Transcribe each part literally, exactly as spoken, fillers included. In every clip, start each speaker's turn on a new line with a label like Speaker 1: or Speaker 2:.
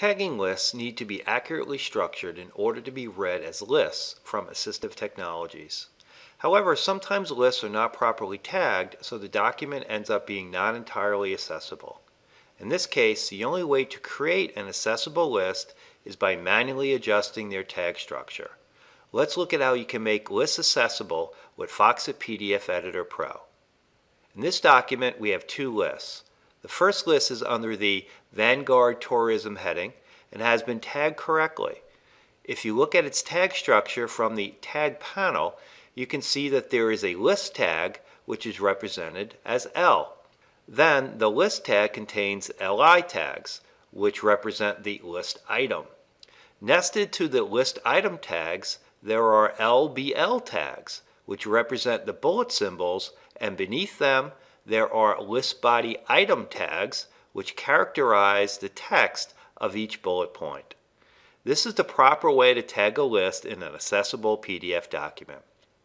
Speaker 1: Tagging lists need to be accurately structured in order to be read as lists from assistive technologies. However, sometimes lists are not properly tagged, so the document ends up being not entirely accessible. In this case, the only way to create an accessible list is by manually adjusting their tag structure. Let's look at how you can make lists accessible with Foxit P D F Editor Pro. In this document, we have two lists. The first list is under the Vanguard Tourism heading and has been tagged correctly. If you look at its tag structure from the tag panel, you can see that there is a list tag which is represented as L. Then the list tag contains L I tags which represent the list item. Nested to the list item tags, there are L B L tags which represent the bullet symbols, and beneath them there are list body item tags which characterize the text of each bullet point. This is the proper way to tag a list in an accessible P D F document.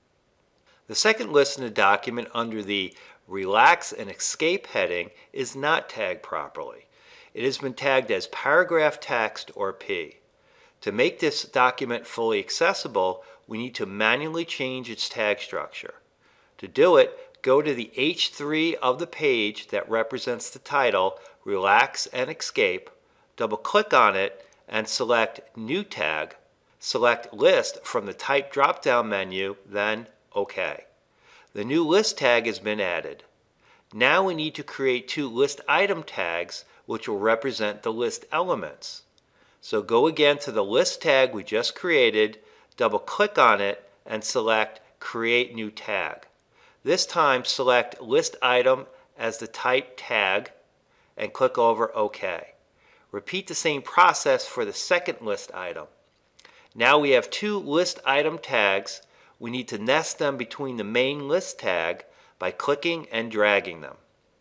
Speaker 1: The second list in the document under the Relax and Escape heading is not tagged properly. It has been tagged as paragraph text or P. To make this document fully accessible, we need to manually change its tag structure. To do it, go to the H three of the page that represents the title, Relax and Escape, double-click on it, and select New Tag. Select List from the Type drop-down menu, then OK. The new list tag has been added. Now we need to create two list item tags which will represent the list elements. So go again to the list tag we just created, double-click on it, and select Create New Tag. This time select List Item as the type tag and click over OK. Repeat the same process for the second list item. Now we have two list item tags. We need to nest them between the main list tag by clicking and dragging them.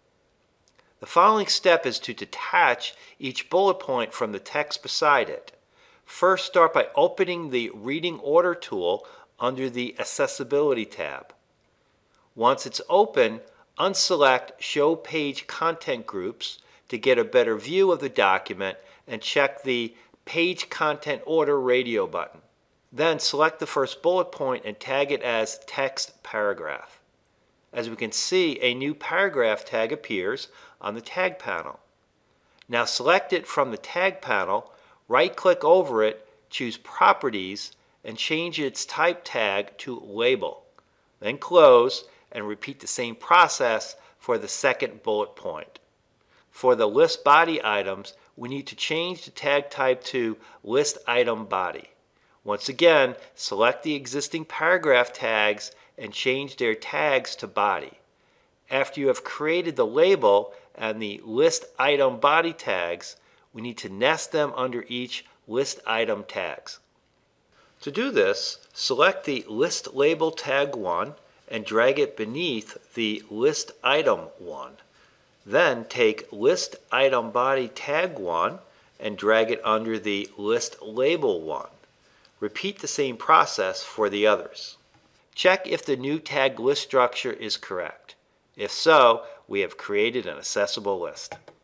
Speaker 1: The following step is to detach each bullet point from the text beside it. First, start by opening the Reading Order tool under the Accessibility tab. Once it's open, unselect Show Page Content Groups to get a better view of the document and check the Page Content Order radio button. Then select the first bullet point and tag it as Text Paragraph. As we can see, a new paragraph tag appears on the tag panel. Now select it from the tag panel, right-click over it, choose Properties, and change its type tag to Label. Then close and repeat the same process for the second bullet point. For the list body items, we need to change the tag type to List Item Body. Once again, select the existing paragraph tags and change their tags to body. After you have created the label and the list item body tags, we need to nest them under each list item tags. To do this, select the list label tag one and drag it beneath the list item one. Then take list item body tag one and drag it under the list label one. Repeat the same process for the others. Check if the new tag list structure is correct. If so, we have created an accessible list.